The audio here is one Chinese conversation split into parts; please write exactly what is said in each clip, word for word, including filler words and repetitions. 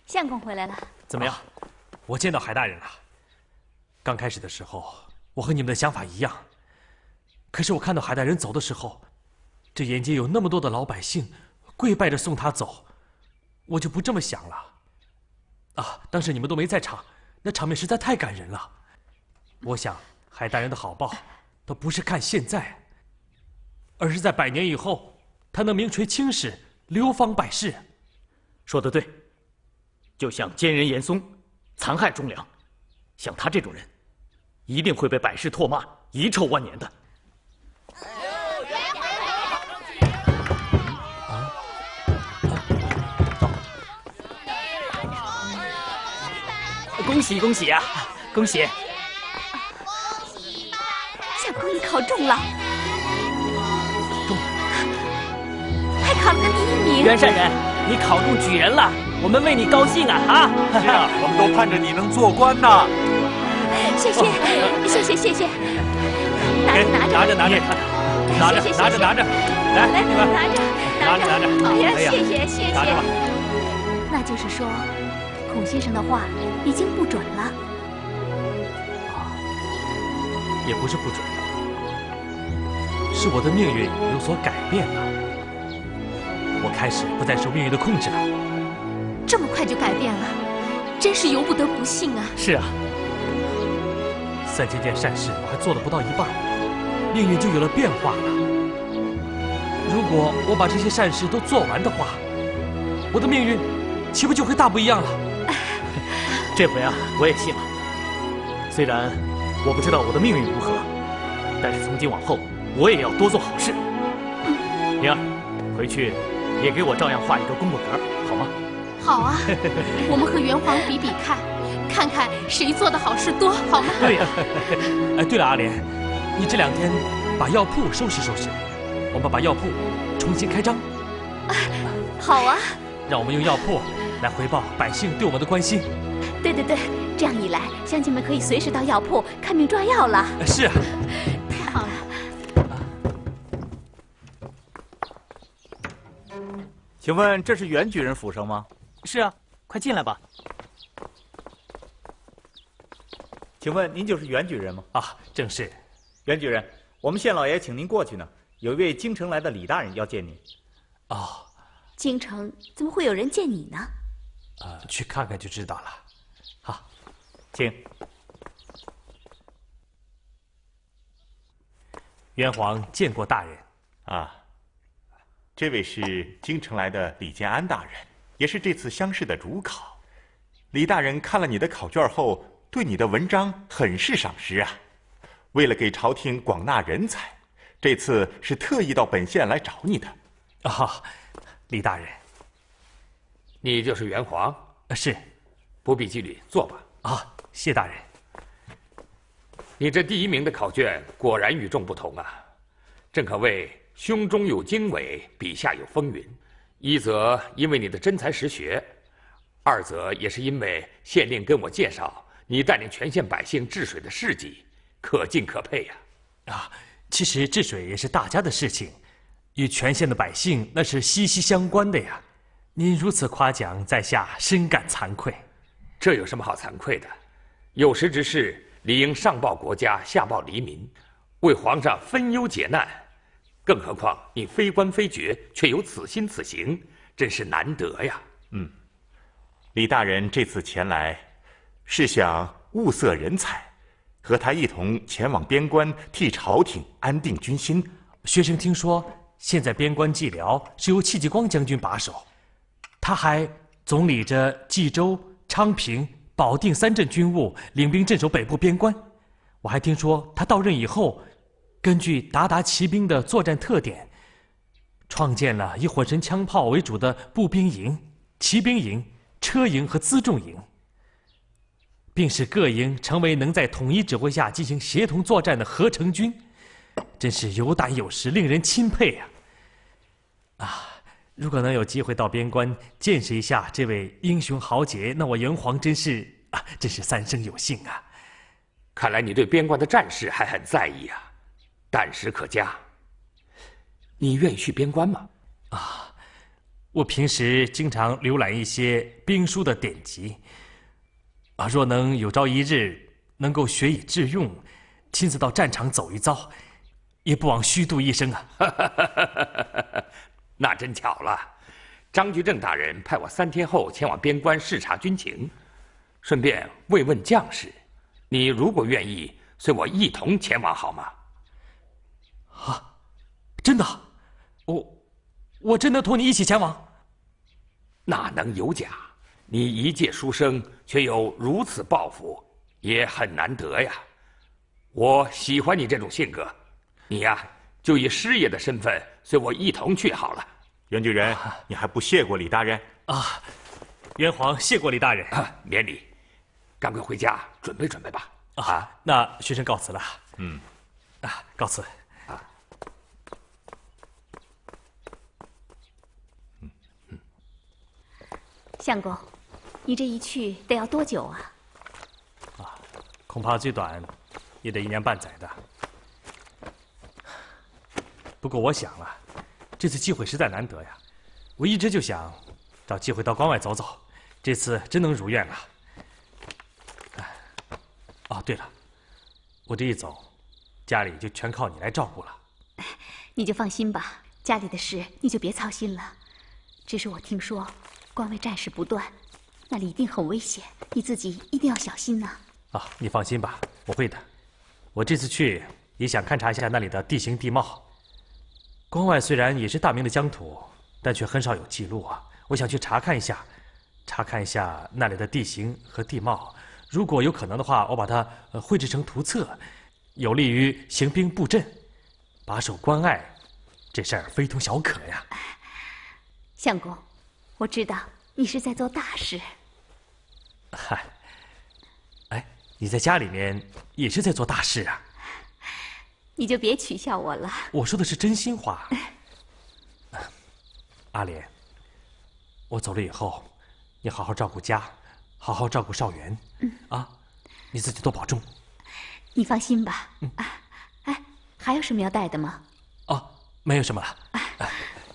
相公回来了， 怎么样？我见到海大人了。刚开始的时候，我和你们的想法一样，可是我看到海大人走的时候，这沿街有那么多的老百姓跪拜着送他走，我就不这么想了。啊，当时你们都没在场，那场面实在太感人了。我想海大人的好报，都不是看现在，而是在百年以后，他能名垂青史，流芳百世。 说得对，就像奸人严嵩残害忠良，像他这种人，一定会被百世唾骂，遗臭万年的。 啊！ 恭喜恭喜啊！恭喜！ 相公，你考中了， 中， 还考了个第一名。 袁善人，你考中举人了，我们为你高兴啊！啊！ 是啊，我们都盼着你能做官呢。 谢谢，谢谢，谢谢。拿着，拿着， 拿着，拿着， 拿着，拿着，拿着，来， 来，拿着， 拿着，拿着。 哎呀，谢谢，谢谢。 拿着吧。 那就是说，孔先生的话已经不准了。 啊，也不是不准，是我的命运有所改变了。我开始不再受命运的控制了。 这么快就改变了，真是由不得不幸啊！ 是啊， 三千件善事我还做了不到一半，命运就有了变化了。如果我把这些善事都做完的话，我的命运岂不就会大不一样了？ 这回啊，我也信了。虽然我不知道我的命运如何，但是从今往后，我也要多做好事。灵儿，回去也给我照样画一个功过格，好吗？ 好啊，我们和元皇比比看，看看谁做的好事多，好吗？ 对呀。 哎，对了，阿莲，你这两天把药铺收拾收拾，我们把药铺重新开张。 好啊， 让我们用药铺来回报百姓对我们的关心。 对对对，这样一来，乡亲们可以随时到药铺看病抓药了。 是啊， 太好了。 请问这是袁举人府上吗？ 是啊，快进来吧。 请问您就是袁举人吗？ 啊，正是。 袁举人，我们县老爷请您过去呢，有一位京城来的李大人要见您。 哦， 京城怎么会有人见你呢？ 呃，去看看就知道了。好， 请。 元皇见过大人。 啊，这位是京城来的李建安大人，也是这次乡试的主考。李大人看了你的考卷后，对你的文章很是赏识啊。为了给朝廷广纳人才，这次是特意到本县来找你的。 啊、哦，李大人， 你就是元皇？ 是， 不必拘礼，坐吧。 啊，谢大人。 你这第一名的考卷果然与众不同啊，正可谓胸中有经纬，笔下有风云。一则因为你的真才实学，二则也是因为县令跟我介绍你带领全县百姓治水的事迹，可敬可佩呀。 啊，其实治水也是大家的事情，与全县的百姓那是息息相关的呀。您如此夸奖，在下深感惭愧。 这有什么好惭愧的？有识之士理应上报国家，下报黎民，为皇上分忧解难。更何况你非官非爵，却有此心此行，真是难得呀。 嗯，李大人这次前来，是想物色人才，和他一同前往边关，替朝廷安定军心。 学生听说，现在边关蓟辽是由戚继光将军把守，他还总理着冀州、昌平、保定三镇军务，领兵镇守北部边关。我还听说，他到任以后，根据鞑靼骑兵的作战特点，创建了以火神枪炮为主的步兵营、骑兵营、车营和辎重营，并使各营成为能在统一指挥下进行协同作战的合成军，真是有胆有识，令人钦佩呀！啊，如果能有机会到边关见识一下这位英雄豪杰，那我元皇真是啊，真是三生有幸啊！ 看来你对边关的战事还很在意啊，但时可嘉。你愿意去边关吗？ 啊， 我平时经常浏览一些兵书的典籍，啊，若能有朝一日能够学以致用，亲自到战场走一遭，也不枉虚度一生啊！ 那真巧了，张居正大人派我三天后前往边关视察军情，顺便慰问将士。你如果愿意，随我一同前往好吗？ 啊，真的？我我真能同你一起前往？ 哪能有假？你一介书生，却有如此抱负，也很难得呀。我喜欢你这种性格，你呀，就以师爷的身份随我一同去好了。 袁举人，你还不谢过李大人啊？元皇谢过李大人， 啊、免礼。赶快回家准备准备吧。 啊，那学生告辞了。 嗯， 啊，告辞。 啊， 嗯嗯。相公，你这一去得要多久啊？ 啊，恐怕最短也得一年半载的。不过我想了，这次机会实在难得呀，我一直就想找机会到关外走走，这次真能如愿了。哦，对了，我这一走，家里就全靠你来照顾了。 你就放心吧，家里的事你就别操心了。只是我听说关外战事不断，那里一定很危险，你自己一定要小心呐。 啊，你放心吧，我会的。我这次去也想勘察一下那里的地形地貌。关外虽然也是大明的疆土，但却很少有记录啊。我想去查看一下，查看一下那里的地形和地貌。如果有可能的话，我把它呃绘制成图册，有利于行兵布阵，把守关隘，这事儿非同小可呀。 相公，我知道你是在做大事。 嗨，哎，你在家里面也是在做大事啊。 你就别取笑我了。 我说的是真心话。阿莲，我走了以后，你好好照顾家。好好照顾少元，嗯啊，你自己多保重。 你放心吧。嗯啊，哎，还有什么要带的吗？ 哦，没有什么了。哎哎、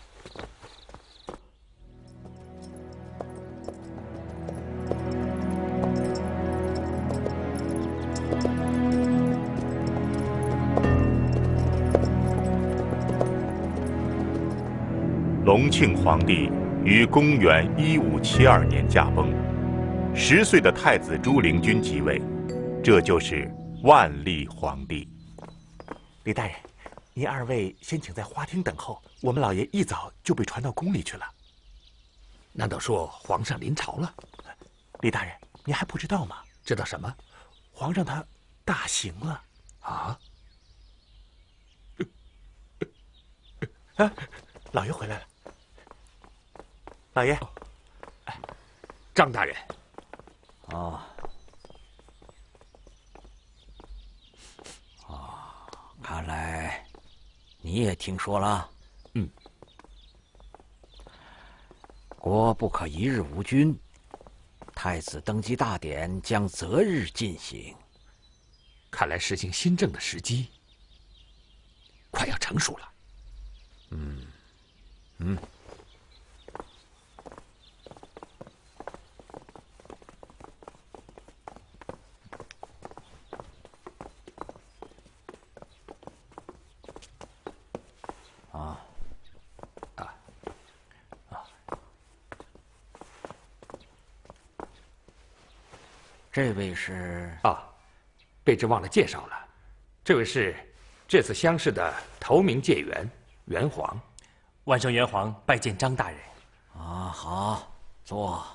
隆庆皇帝于公元一五七二年驾崩。十岁的太子朱灵均即位，这就是万历皇帝。 李大人，您二位先请在花厅等候，我们老爷一早就被传到宫里去了。 难道说皇上临朝了？ 李大人，您还不知道吗？ 知道什么？ 皇上他大行了。 啊？ 啊，老爷回来了。老爷， 张大人。 哦，哦，看来你也听说了。 嗯， 国不可一日无君，太子登基大典将择日进行。 看来实行新政的时机快要成熟了。 嗯，嗯。这位是啊，卑职忘了介绍了，这位是这次乡试的头名解元元皇。 万圣元皇拜见张大人。 啊，好，坐。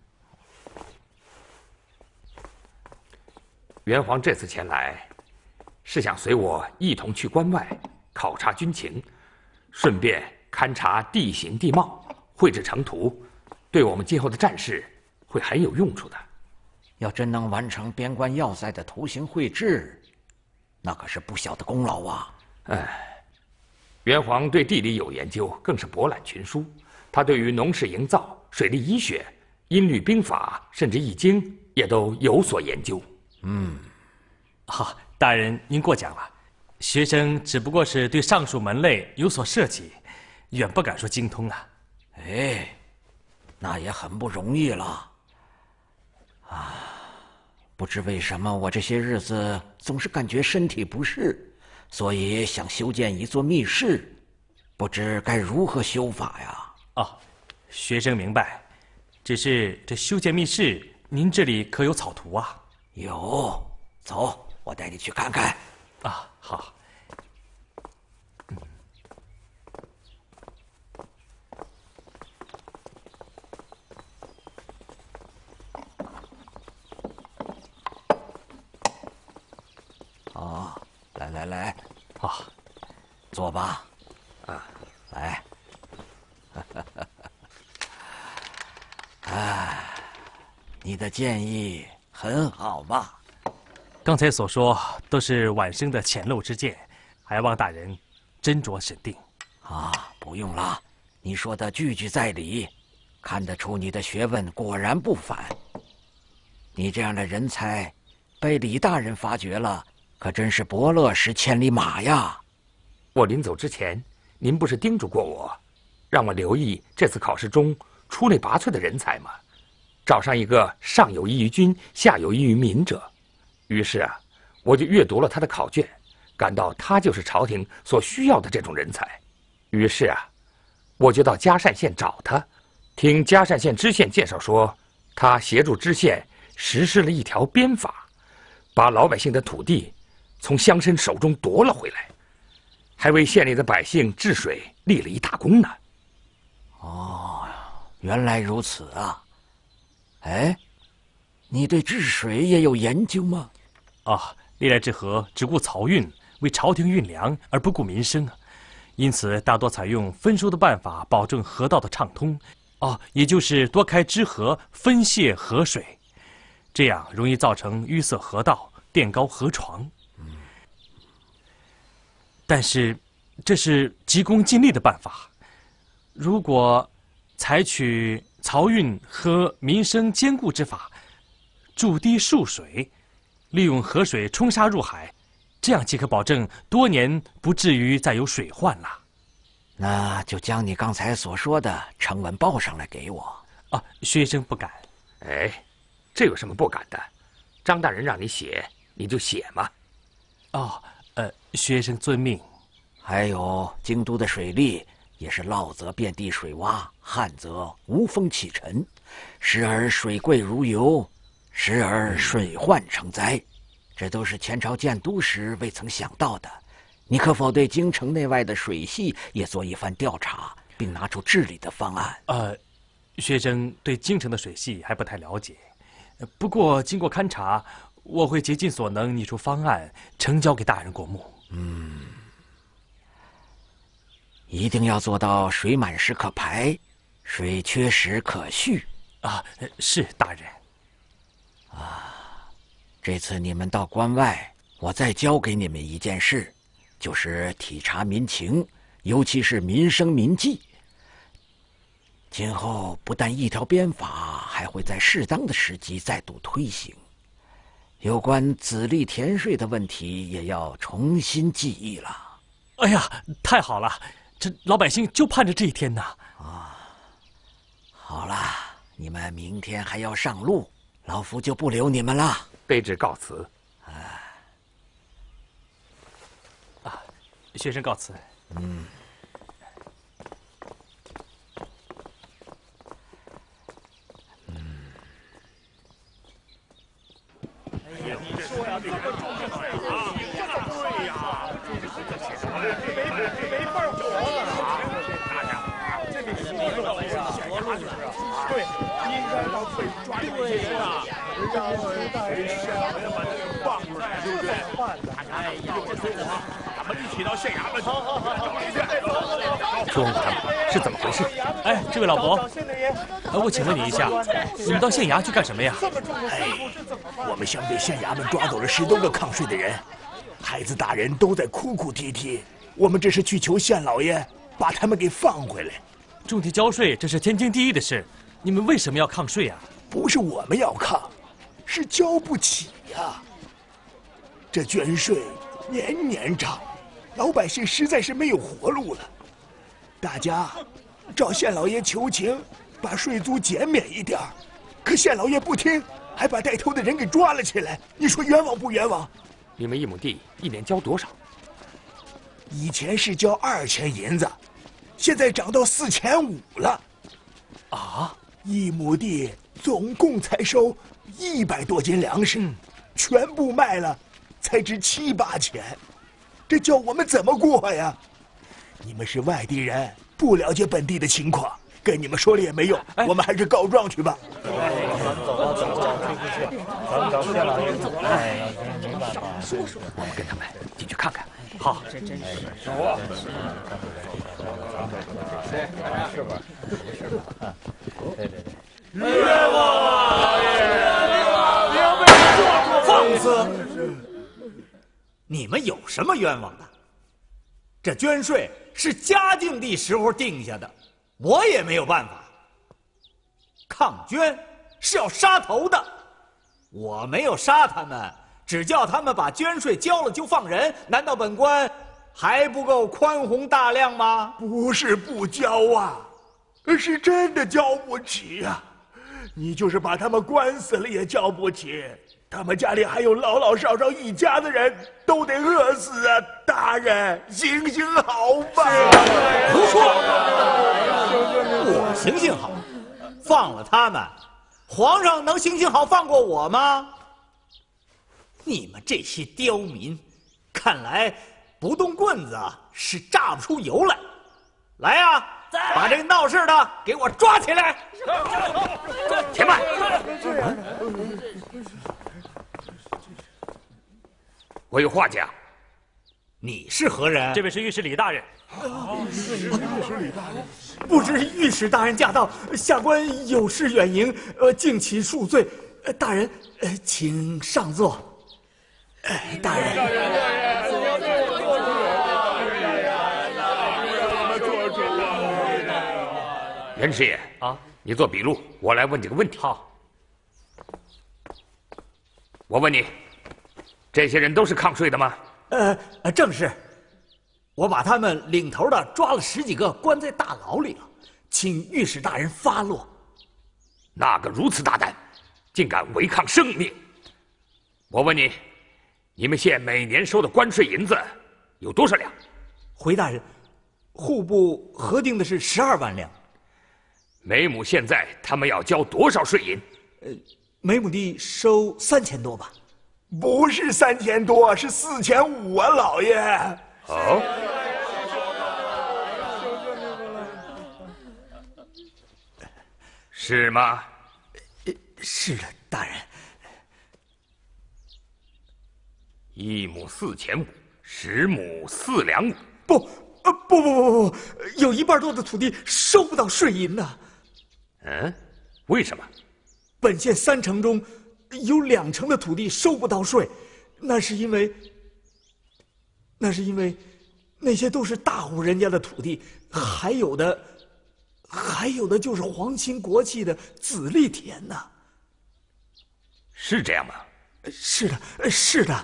元皇这次前来，是想随我一同去关外考察军情，顺便勘察地形地貌，绘制成图，对我们今后的战事会很有用处的。 要真能完成边关要塞的图形绘制，那可是不小的功劳啊！ 哎，元皇对地理有研究，更是博览群书。他对于农事营造、水利医学、音律兵法，甚至易经，也都有所研究。 嗯， 好，大人您过奖了。学生只不过是对上述门类有所涉及，远不敢说精通啊。 哎， 那也很不容易了。啊，不知为什么我这些日子总是感觉身体不适，所以想修建一座密室，不知该如何修法呀？ 哦，学生明白。只是这修建密室，您这里可有草图啊？ 有，走，我带你去看看。 啊，好。嗯。 哦，来来来， 啊， 坐吧。啊，来。哎，你的建议很好嘛。 刚才所说都是晚生的浅陋之见，还望大人斟酌审定。 啊，不用了，你说的句句在理，看得出你的学问果然不凡。你这样的人才，被李大人发掘了，可真是伯乐识千里马呀！ 我临走之前，您不是叮嘱过我，让我留意这次考试中出类拔萃的人才吗？找上一个上有益于君，下有益于民者。于是啊，我就阅读了他的考卷，感到他就是朝廷所需要的这种人才。于是啊，我就到嘉善县找他，听嘉善县知县介绍说，他协助知县实施了一条鞭法，把老百姓的土地从乡绅手中夺了回来，还为县里的百姓治水立了一大功呢。 哦，原来如此啊！哎，你对治水也有研究吗？ 啊，历来治河只顾漕运，为朝廷运粮而不顾民生，因此大多采用分收的办法，保证河道的畅通。哦，也就是多开支河，分泄河水，这样容易造成淤塞河道，垫高河床。嗯，但是这是急功近利的办法。如果采取漕运和民生兼顾之法，筑堤蓄水，利用河水冲沙入海，这样即可保证多年不至于再有水患了。 那就将你刚才所说的呈文报上来给我。 啊，学生不敢。 哎，这有什么不敢的？张大人让你写，你就写嘛。 哦，呃，学生遵命。 还有京都的水利也是涝则遍地水洼，旱则无风起尘，时而水贵如油，时而水患成灾，这都是前朝建都时未曾想到的。你可否对京城内外的水系也做一番调查，并拿出治理的方案？ 呃，学生对京城的水系还不太了解，不过经过勘察，我会竭尽所能拟出方案，呈交给大人过目。 嗯，一定要做到水满时可排，水缺时可蓄。 啊，是大人。 啊，这次你们到关外，我再交给你们一件事。就是体察民情，尤其是民生民计。今后不但一条鞭法，还会在适当的时机再度推行。有关子力田税的问题，也要重新记忆了。 哎呀，太好了，这老百姓就盼着这一天呢。 啊，好了，你们明天还要上路，老夫就不留你们了， 卑职告辞。 学生告辞。 嗯。嗯。 哎呀，你说呀，这么重要的事啊，对呀，这没没法活了。大家伙，这得说到县衙门啊，对，应该让匪抓紧这些啊，让匪县衙门把他给放出来，对不对？哎呀，我说我。一起到县衙门。好好好， 说说他们是怎么回事？ 哎，这位老伯，呃，我请问你一下，你们到县衙去干什么呀？ 哎，我们乡被县衙门抓走了十多个抗税的人，孩子大人都在哭哭啼啼。我们这是去求县老爷把他们给放回来。 种地交税，这是天经地义的事，你们为什么要抗税啊？ 不是我们要抗，是交不起呀。这捐税年年涨。老百姓实在是没有活路了，大家找县老爷求情， 把税租减免一点儿，可县老爷不听，还把带头的人给抓了起来。你说冤枉不冤枉？ 你们一亩地一年交多少？ 以前是交二千银子，现在涨到四千五了。啊！一亩地总共才收一百多斤粮食，嗯、全部卖了，才值七八千，这叫我们怎么过呀？你们是外地人，不了解本地的情况，跟你们说了也没用，哎、我们还是告状去吧。 咱们走吧，走吧，去去去，咱们找县老爷走了。哎，没办法， 我们跟他们进去看看。 好， 这真是走啊！是吧？是吧？对对对。 冤枉！冤枉！ 放肆！你们有什么冤枉的？这捐税是嘉靖帝时候定下的，我也没有办法。抗捐是要杀头的，我没有杀他们，只叫他们把捐税交了就放人，难道本官还不够宽宏大量吗？ 不是不交啊，是真的交不起啊！你就是把他们关死了也交不起，他们家里还有老老少少一家的人，都得饿死啊！大人，行行好吧！ 胡说！我行行好，放了他们，皇上能行行好放过我吗？你们这些刁民，看来不动棍子是榨不出油来。来呀、啊，把这个闹事的给我抓起来！ 且慢！我有话讲。 你是何人？ 这位是御史李大人。 不知御史大人驾到，下官有失远迎，呃，敬其恕罪。呃，大人，呃，请上座。哎，大人。 袁师爷啊，你做笔录，我来问几个问题。 好。 我问你，这些人都是抗税的吗？ 呃，正是。我把他们领头的抓了十几个，关在大牢里了，请御史大人发落。 那个如此大胆，竟敢违抗圣命！我问你，你们县每年收的关税银子有多少两？ 回大人，户部核定的是十二万两。 每亩现在他们要交多少税银？ 呃，每亩地收三千多吧。 不是三千多，是四千五啊，老爷。 哦。是吗？ 是的，大人。 一亩四千五，十亩四两五。 不，呃，不不不不不，有一半多的土地收不到税银呢。 嗯，为什么？ 本县三成中有两成的土地收不到税，那是因为，那是因为，那些都是大户人家的土地，还有的，还有的就是皇亲国戚的子弟田呐。 是这样吗？ 是的，是的。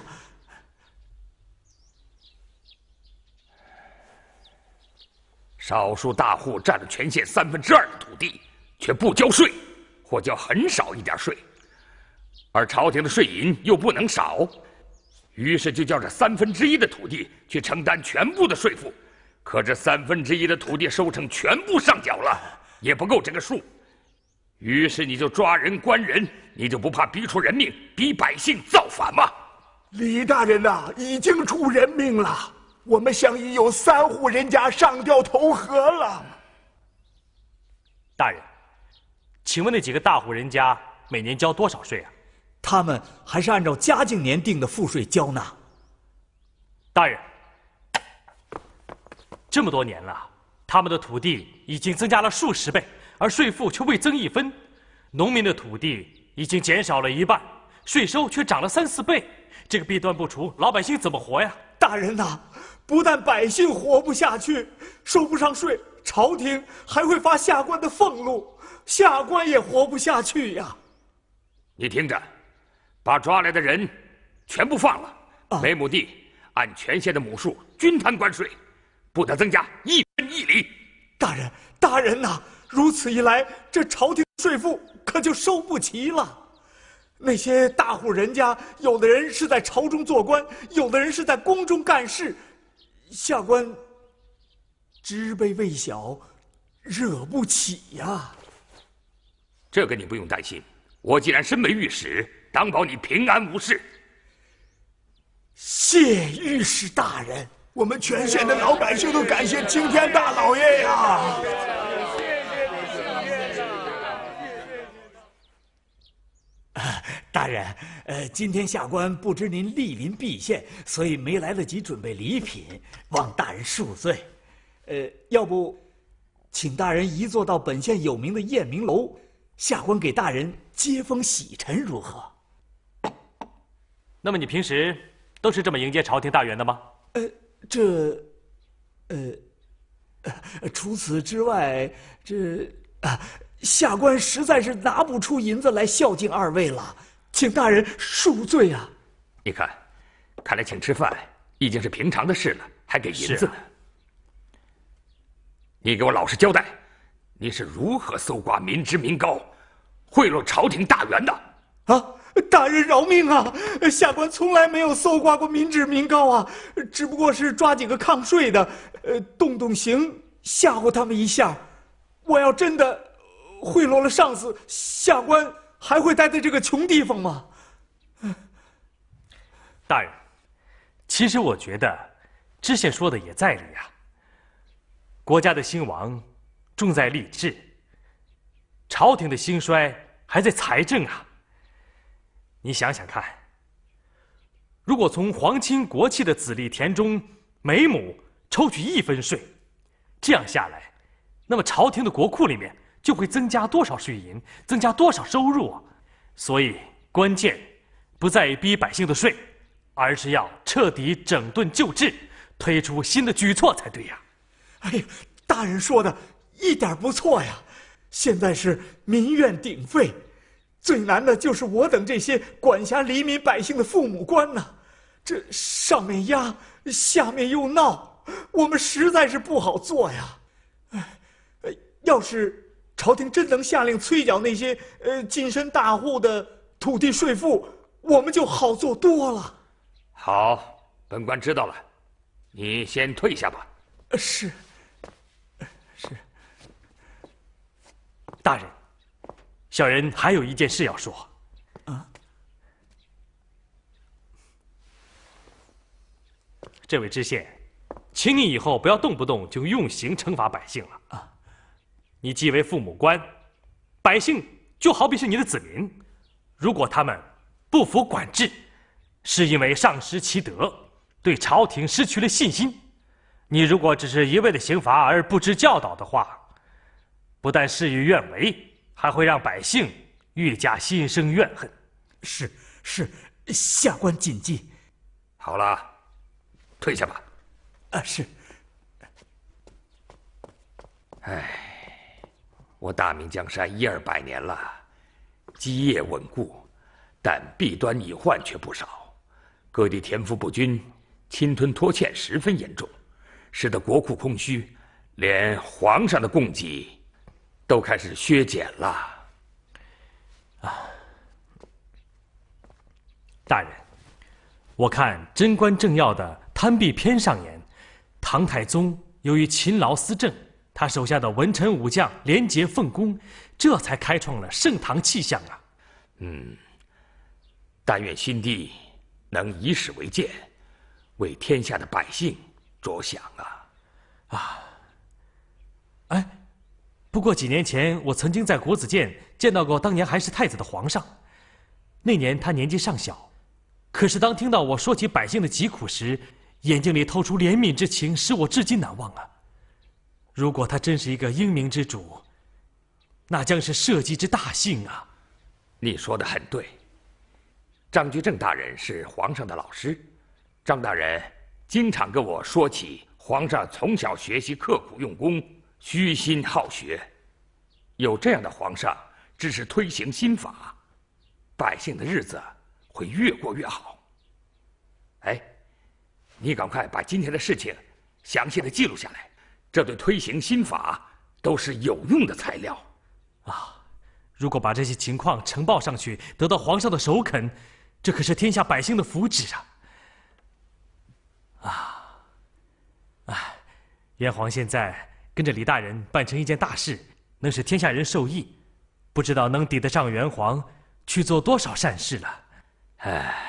少数大户占了全县三分之二的土地，却不交税，或交很少一点税，而朝廷的税银又不能少，于是就叫这三分之一的土地去承担全部的税负。可这三分之一的土地收成全部上缴了，也不够这个数，于是你就抓人关人，你就不怕逼出人命，逼百姓造反吗？ 李大人呐、啊，已经出人命了。我们乡里有三户人家上吊投河了。 大人，请问那几个大户人家每年交多少税啊？ 他们还是按照嘉靖年定的赋税交纳。 大人，这么多年了，他们的土地已经增加了数十倍，而税赋却未增一分。农民的土地已经减少了一半，税收却涨了三四倍，这个弊端不除，老百姓怎么活呀？ 大人呐、啊，不但百姓活不下去，收不上税，朝廷还会发下官的俸禄，下官也活不下去呀。 你听着，把抓来的人全部放了，啊、每亩地按全县的亩数均摊关税，不得增加一分一厘。 大人，大人呐、啊， 如此一来，这朝廷税赋可就收不齐了。那些大户人家，有的人是在朝中做官，有的人是在宫中干事，下官职卑微小，惹不起呀。 这个你不用担心，我既然身为御史，当保你平安无事。 谢御史大人，我们全县的老百姓都感谢青天大老爷呀！ 大人，呃，今天下官不知您莅临敝县，所以没来得及准备礼品，望大人恕罪。呃，要不，请大人移坐到本县有名的雁鸣楼，下官给大人接风洗尘，如何？ 那么你平时都是这么迎接朝廷大员的吗？ 呃，这，呃，呃除此之外，这啊，下官实在是拿不出银子来孝敬二位了。请大人恕罪啊！ 你看，看来请吃饭已经是平常的事了，还给银子呢。你给我老实交代，你是如何搜刮民脂民膏，贿赂朝廷大员的？ 啊，大人饶命啊！下官从来没有搜刮过民脂民膏啊，只不过是抓几个抗税的，呃，动动刑吓唬他们一下。我要真的贿赂了上司，下官还会待在这个穷地方吗？ 大人，其实我觉得知县说的也在理啊。国家的兴亡重在吏治，朝廷的兴衰还在财政啊。你想想看，如果从皇亲国戚的子弟田中每亩抽取一分税，这样下来，那么朝廷的国库里面就会增加多少税银，增加多少收入啊？所以关键不在于逼百姓的税，而是要彻底整顿旧制，推出新的举措才对呀。 哎呀，大人说的一点不错呀！现在是民怨鼎沸，最难的就是我等这些管辖黎民百姓的父母官呐。这上面压，下面又闹，我们实在是不好做呀。哎，要是朝廷真能下令催缴那些呃近身大户的土地税赋，我们就好做多了。 好，本官知道了，你先退下吧。 是，是。 大人，小人还有一件事要说。 啊， 这位知县，请你以后不要动不动就用刑惩罚百姓了啊！你既为父母官，百姓就好比是你的子民，如果他们不服管制，是因为丧失其德，对朝廷失去了信心。你如果只是一味的刑罚而不知教导的话，不但事与愿违，还会让百姓愈加心生怨恨。 是是，下官谨记。 好了，退下吧。 啊，是。 唉，我大明江山一二百年了，基业稳固，但弊端隐患却不少，各地田赋不均，侵吞拖欠十分严重，使得国库空虚，连皇上的供给都开始削减了。 啊，大人，我看《贞观政要》的贪弊篇上言，唐太宗由于勤劳思政，他手下的文臣武将廉洁奉公，这才开创了盛唐气象啊。 嗯，但愿新帝能以史为鉴，为天下的百姓着想啊！ 啊，哎，不过几年前我曾经在国子监见到过当年还是太子的皇上，那年他年纪尚小，可是当听到我说起百姓的疾苦时，眼睛里透出怜悯之情，使我至今难忘啊！如果他真是一个英明之主，那将是社稷之大幸啊！ 你说的很对，张居正大人是皇上的老师，张大人经常跟我说起皇上从小学习刻苦用功，虚心好学。有这样的皇上支持推行新法，百姓的日子会越过越好。哎，你赶快把今天的事情详细的记录下来，这对推行新法都是有用的材料。 啊，如果把这些情况呈报上去，得到皇上的首肯，这可是天下百姓的福祉啊！啊，哎，燕皇现在跟着李大人办成一件大事，能使天下人受益，不知道能抵得上元皇去做多少善事了。 唉。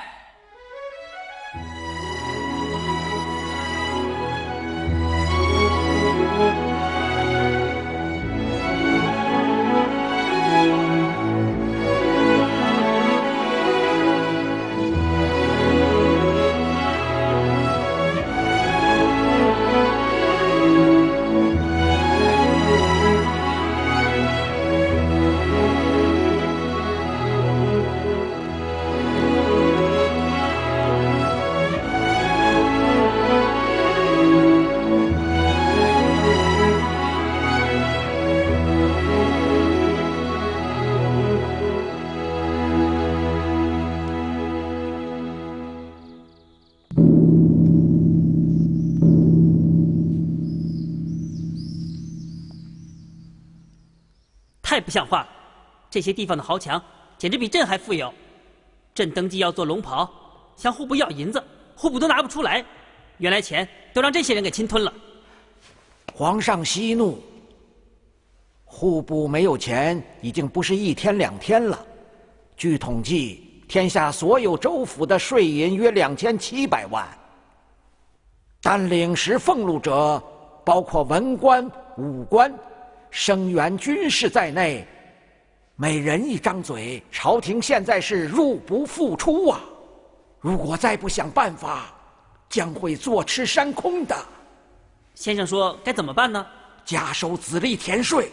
太不像话了！这些地方的豪强简直比朕还富有。朕登基要做龙袍，向户部要银子，户部都拿不出来，原来钱都让这些人给侵吞了。 皇上息怒，户部没有钱已经不是一天两天了。据统计，天下所有州府的税银约两千七百万，但领实俸禄者，包括文官、武官。 声援军士在内，每人一张嘴，朝廷现在是入不敷出啊！如果再不想办法，将会坐吃山空的。 先生说该怎么办呢？ 加收子力田税。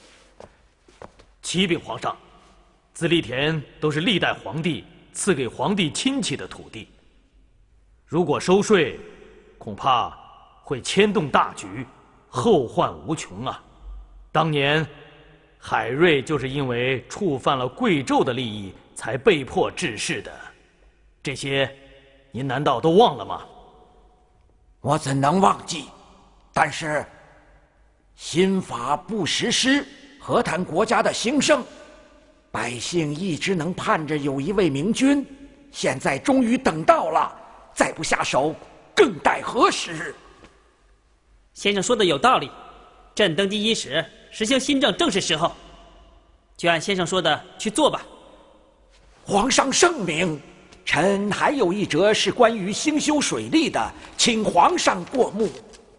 启禀皇上，子力田都是历代皇帝赐给皇帝亲戚的土地，如果收税，恐怕会牵动大局，后患无穷啊！ 当年，海瑞就是因为触犯了贵胄的利益，才被迫致仕的。这些，您难道都忘了吗？ 我怎能忘记？但是，新法不实施，何谈国家的兴盛？百姓一直能盼着有一位明君，现在终于等到了，再不下手，更待何时？ 先生说的有道理，朕登基伊始。 实行新政正是时候，就按先生说的去做吧。 皇上圣明，臣还有一折是关于兴修水利的，请皇上过目。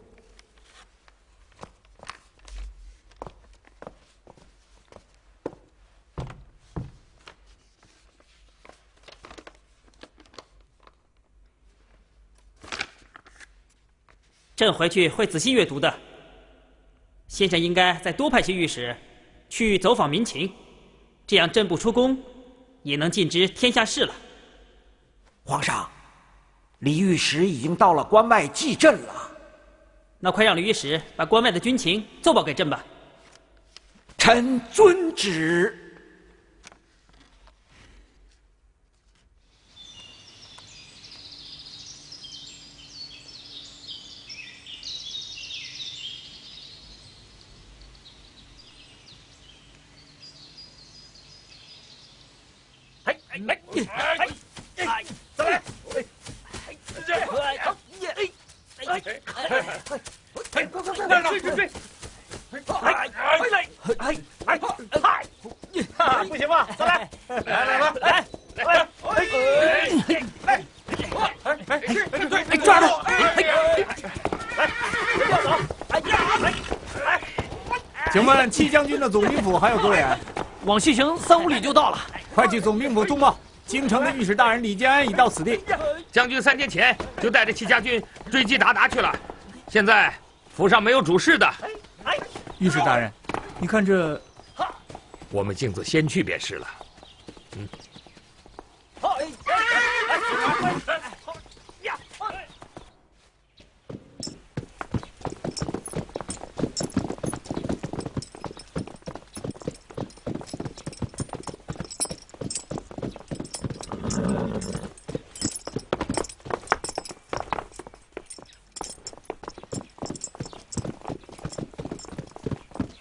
朕回去会仔细阅读的。 先生应该再多派些御史，去走访民情，这样朕不出宫，也能尽知天下事了。 皇上，李御史已经到了关外祭朕了。 那快让李御史把关外的军情奏报给朕吧。 臣遵旨。 来，哎，哎，再来，这，哎，哎，哎，快快快快，追追追！哎，回来，哎，哎，嗨，不行吧？再来，来来来来来，哎，哎，哎，是，哎，抓住，哎，来，不要走，哎呀，来，来， 请问戚将军的总兵府还有多远？ 往西行三五里就到了。 快去总兵府通报，京城的御史大人李建安已到此地。 将军三天前就带着戚家军追击鞑靼去了，现在府上没有主事的。 御史大人，你看这， 我们径自先去便是了。嗯。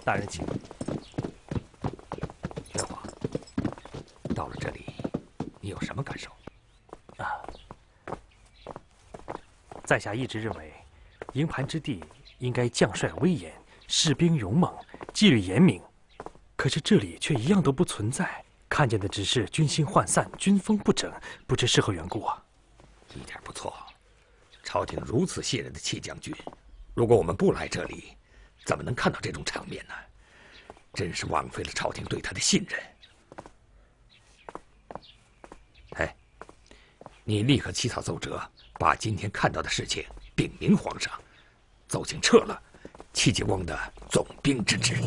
大人请。 月华，到了这里，你有什么感受？ 啊，在下一直认为，营盘之地应该将帅威严，士兵勇猛，纪律严明。可是这里却一样都不存在，看见的只是军心涣散，军风不整，不知是何缘故啊？ 一点不错。朝廷如此信任的戚将军，如果我们不来这里，怎么能看到这种场面呢？真是枉费了朝廷对他的信任。哎，你立刻起草奏折，把今天看到的事情禀明皇上，奏请撤了戚继光的总兵之职。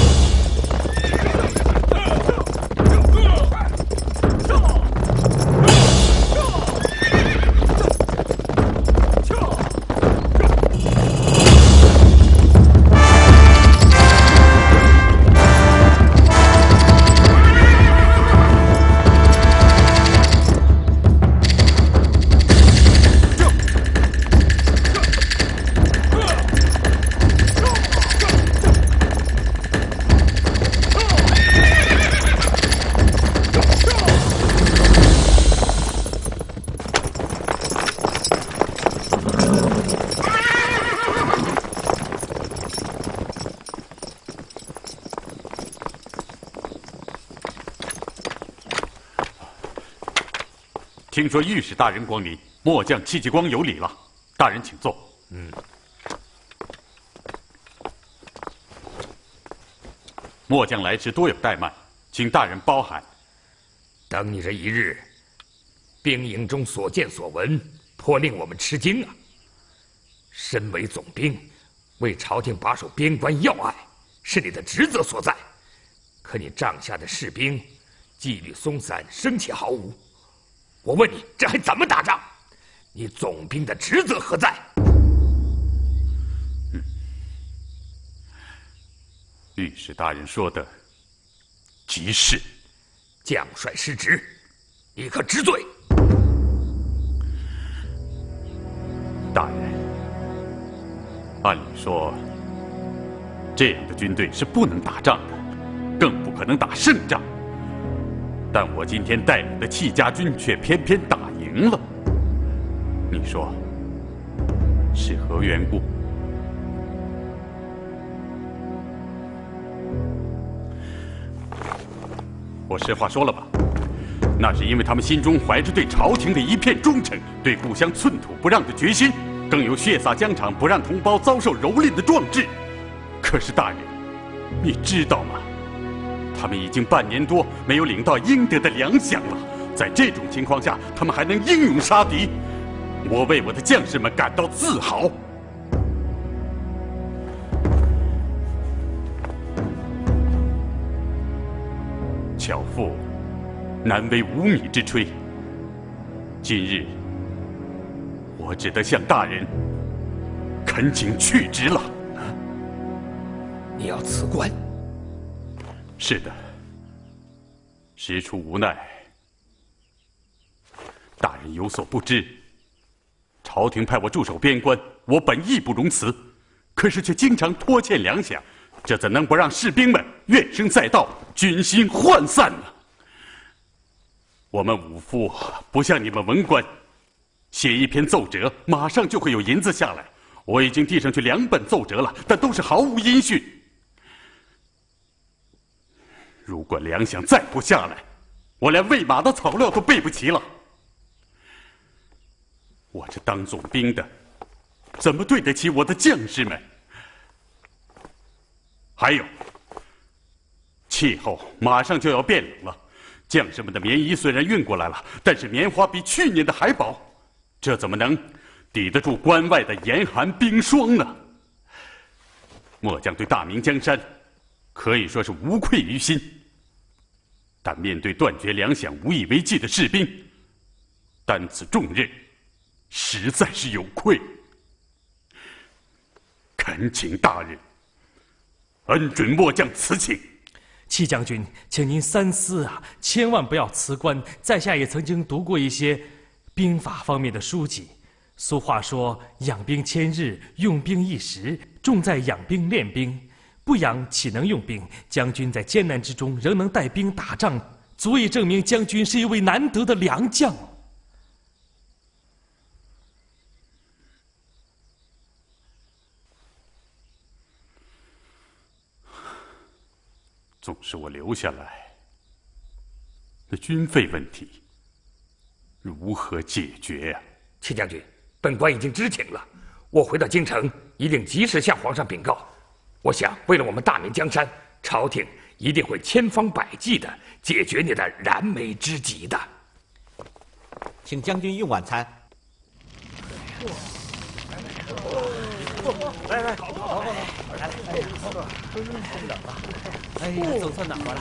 听说御史大人光临，末将戚继光有礼了。大人请坐。 嗯。 末将来迟多有怠慢，请大人包涵。 等你这一日，兵营中所见所闻，颇令我们吃惊啊！身为总兵，为朝廷把守边关要隘，是你的职责所在。可你帐下的士兵，纪律松散，生气毫无。我问你，这还怎么打仗？你总兵的职责何在？ 嗯，御史大人说的极是。 将帅失职，你可知罪？ 大人，按理说，这样的军队是不能打仗的，更不可能打胜仗。但我今天带领的戚家军却偏偏打赢了，你说是何缘故？我实话说了吧，那是因为他们心中怀着对朝廷的一片忠诚，对故乡寸土不让的决心，更有血洒疆场不让同胞遭受蹂躏的壮志。可是大人，你知道吗？他们已经半年多没有领到应得的粮饷了，在这种情况下，他们还能英勇杀敌，我为我的将士们感到自豪。巧妇难为无米之炊，今日我只得向大人恳请去职了。 你要辞官？ 是的，实出无奈。大人有所不知，朝廷派我驻守边关，我本义不容辞，可是却经常拖欠粮饷，这怎能不让士兵们怨声载道，军心涣散呢？我们武夫不像你们文官，写一篇奏折，马上就会有银子下来。我已经递上去两本奏折了，但都是毫无音讯。如果粮饷再不下来，我连喂马的草料都备不齐了。我这当总兵的，怎么对得起我的将士们？还有，气候马上就要变冷了，将士们的棉衣虽然运过来了，但是棉花比去年的还薄，这怎么能抵得住关外的严寒冰霜呢？末将对大明江山可以说是无愧于心，但面对断绝粮饷、无以为继的士兵，担此重任，实在是有愧。恳请大人恩准末将辞请。 戚将军，请您三思啊，千万不要辞官。在下也曾经读过一些兵法方面的书籍。俗话说：“养兵千日，用兵一时。”重在养兵练兵， 不养岂能用兵？将军在艰难之中仍能带兵打仗，足以证明将军是一位难得的良将。 总是我留下来，那军费问题如何解决呀？ 戚将军，本官已经知情了，我回到京城一定及时向皇上禀告。我想，为了我们大明江山，朝廷一定会千方百计的解决你的燃眉之急的。 请将军用晚餐。 来来，好，好，好，来来，哎呀，真冷啊！哎呀，总算暖和了。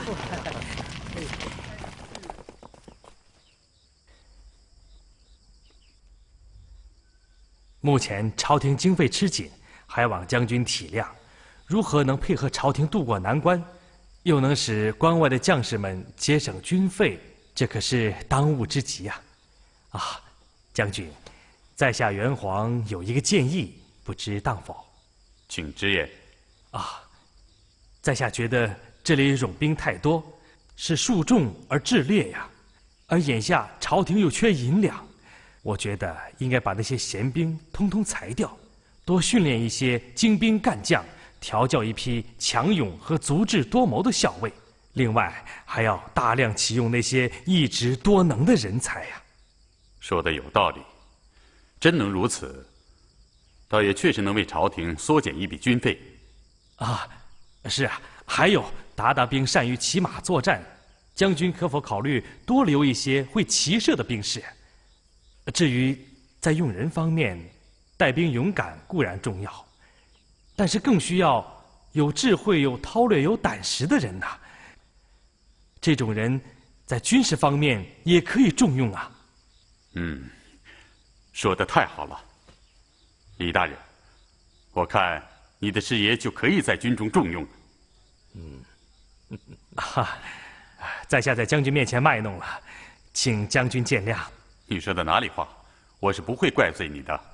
目前朝廷经费吃紧，还望将军体谅。如何能配合朝廷渡过难关，又能使关外的将士们节省军费，这可是当务之急啊！啊，将军，在下元皇有一个建议，不知当否？ 请直言。 啊，在下觉得这里冗兵太多，是数众而质劣呀。而眼下朝廷又缺银两，我觉得应该把那些闲兵通通裁掉，多训练一些精兵干将，调教一批强勇和足智多谋的校尉。另外，还要大量启用那些一职多能的人才呀。 说的有道理，真能如此，倒也确实能为朝廷缩减一笔军费。 啊，是啊，还有鞑靼兵善于骑马作战，将军可否考虑多留一些会骑射的兵士？至于在用人方面，带兵勇敢固然重要，但是更需要有智慧、有韬略、有胆识的人呐。这种人在军事方面也可以重用啊。 嗯，说得太好了，李大人，我看你的师爷就可以在军中重用。 嗯，哈，在下在将军面前卖弄了，请将军见谅。 你说的哪里话？我是不会怪罪你的。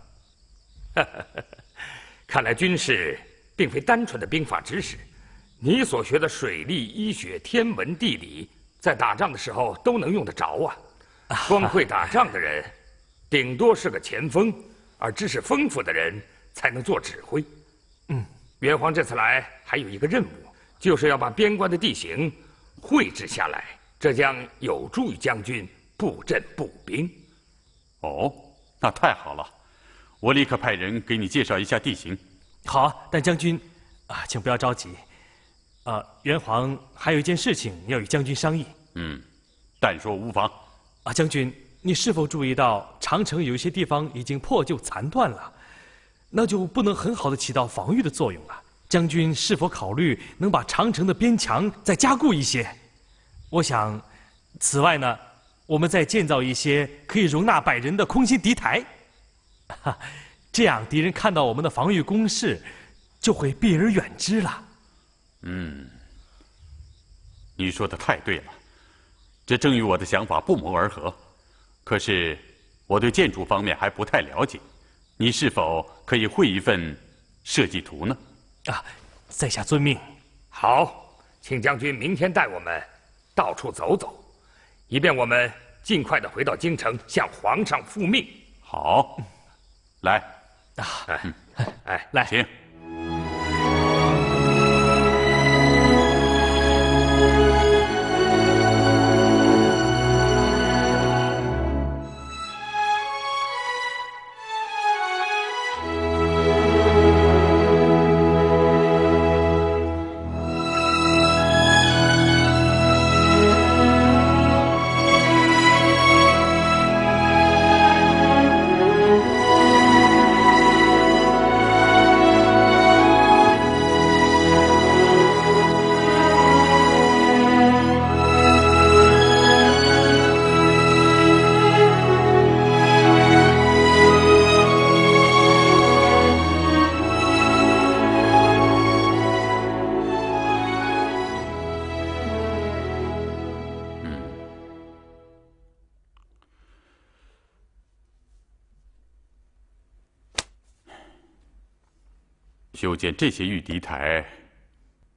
看来军事并非单纯的兵法知识，你所学的水利、医学、天文、地理，在打仗的时候都能用得着啊。光会打仗的人，顶多是个前锋，而知识丰富的人才能做指挥。 嗯， 元皇这次来还有一个任务，就是要把边关的地形绘制下来，这将有助于将军布阵步兵。 哦，那太好了，我立刻派人给你介绍一下地形。 好啊，但将军啊，请不要着急。啊，元皇还有一件事情要与将军商议。 嗯，但说无妨。 啊，将军，你是否注意到长城有一些地方已经破旧残断了？那就不能很好的起到防御的作用了。将军是否考虑能把长城的边墙再加固一些？我想，此外呢，我们再建造一些可以容纳百人的空心敌台，哈，这样敌人看到我们的防御工事，就会避而远之了。 嗯，你说的太对了，这正与我的想法不谋而合。可是我对建筑方面还不太了解，你是否可以绘一份设计图呢？ 啊，在下遵命。 好，请将军明天带我们到处走走，以便我们尽快的回到京城向皇上复命。 好，来， 啊， 哎，哎， 来， 请。修建这些御敌台，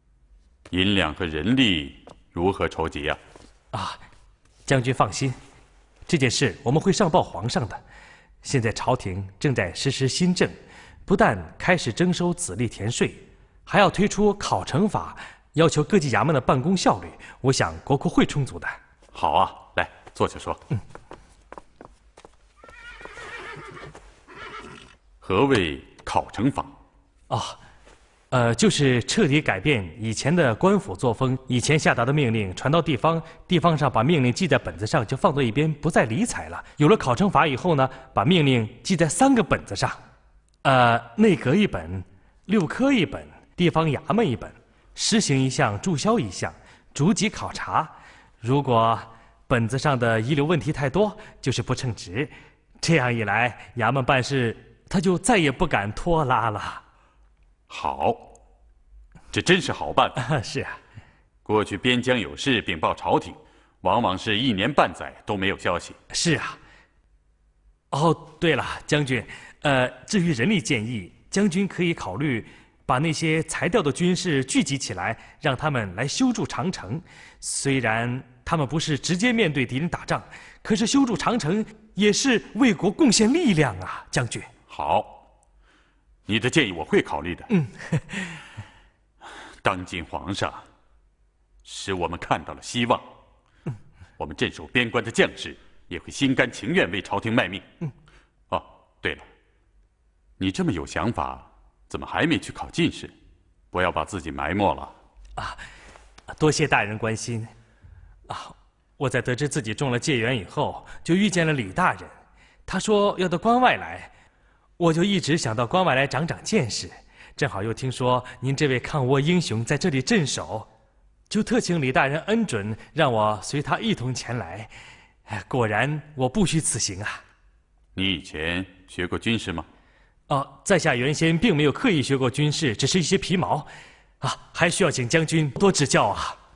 银两和人力如何筹集呀？ 啊，将军放心，这件事我们会上报皇上的。现在朝廷正在实施新政，不但开始征收子弟田税，还要推出考成法，要求各级衙门的办公效率。我想国库会充足的。 好啊，来坐下说。嗯。何谓考成法？ 哦。呃，就是彻底改变以前的官府作风。以前下达的命令传到地方，地方上把命令记在本子上，就放到一边，不再理睬了。有了考成法以后呢，把命令记在三个本子上，呃，内阁一本，六科一本，地方衙门一本，实行一项，注销一项，逐级考察。如果本子上的遗留问题太多，就是不称职。这样一来，衙门办事他就再也不敢拖拉了。 好，这真是好办法。 是啊， 过去边疆有事禀报朝廷，往往是一年半载都没有消息。 是啊。哦，对了，将军，呃，至于人力建议，将军可以考虑把那些裁掉的军士聚集起来，让他们来修筑长城。虽然他们不是直接面对敌人打仗，可是修筑长城也是为国贡献力量啊，将军。 好。你的建议我会考虑的。 嗯， 当今皇上使我们看到了希望，嗯、我们镇守边关的将士也会心甘情愿为朝廷卖命。嗯，哦，对了，你这么有想法，怎么还没去考进士？不要把自己埋没了。 啊，多谢大人关心。啊，我在得知自己中了解元以后，就遇见了李大人，他说要到关外来。我就一直想到关外来长长见识，正好又听说您这位抗倭英雄在这里镇守，就特请李大人恩准，让我随他一同前来。果然，我不虚此行啊！ 你以前学过军事吗？ 哦，在下原先并没有刻意学过军事，只是一些皮毛，啊，还需要请将军多指教啊。